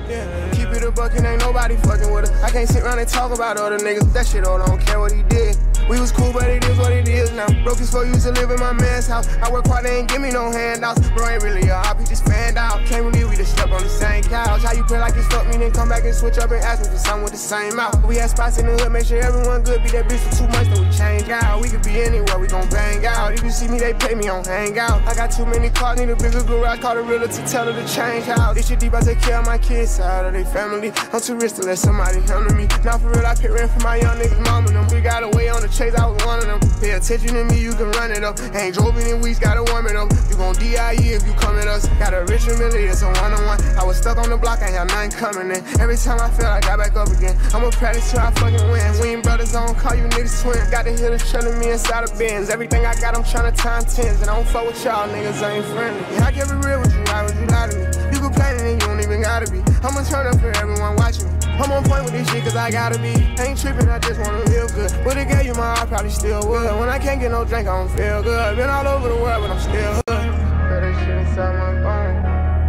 Yeah, keep it a buck and ain't nobody fucking with us. I can't sit around and talk about other niggas. That shit all, I don't care what he did. We was cool, but it is what it is now. Broke as fuck, used to live in my man's house. I work hard, they ain't give me no handouts. Bro ain't really a hobby, just fanned out. Can't believe we just slept on the same couch. How you play like it's fuck me, then come back and switch up and ask me for something with the same mouth. We had spots in the hood, make sure everyone good. Be that bitch for 2 months, then we change out. We could be anywhere, we gon' bang out. If you see me, they pay me on hangout. I got too many cars, need a bigger garage. Call the realtor to tell her to change house. This shit deep, I take care of my kids, side of their family. I'm too rich to let somebody handle me. Now for real, I pay rent for my young niggas, mom and them. We got away on the chase, I was one of them. Pay attention to me, you can run it up. Ain't drove it in weeks, gotta warm it up. You gon' DIE if you come at us. Got a rich family, it's a one-on-one. I was stuck on the block, I had nothing coming in. Every time I fell, I got back up again. I'ma practice till I fucking win. We ain't brothers, I don't call you niggas twins. Got the hitters chillin' me inside of bins. Everything I got, I'm tryna time tens. And I don't fuck with y'all niggas, I ain't friendly. Yeah, I kept it real with you, why would you lie to me? You complainin' and you don't even gotta be. I'ma turn up for everyone watching me. I'm on point with this shit cause I gotta be. Ain't trippin', I just wanna feel good. Would've gave you my heart, probably still would. When I can't get no drink, I don't feel good. Been all over the world, but I'm still hood. Feel this shit inside my bone.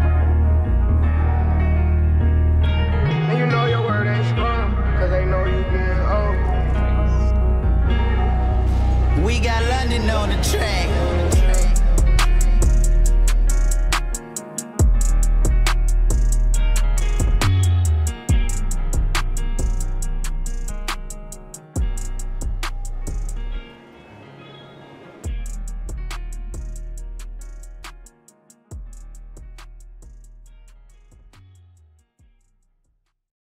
And you know your word ain't strong, cause they know you getting old. We got London on the track.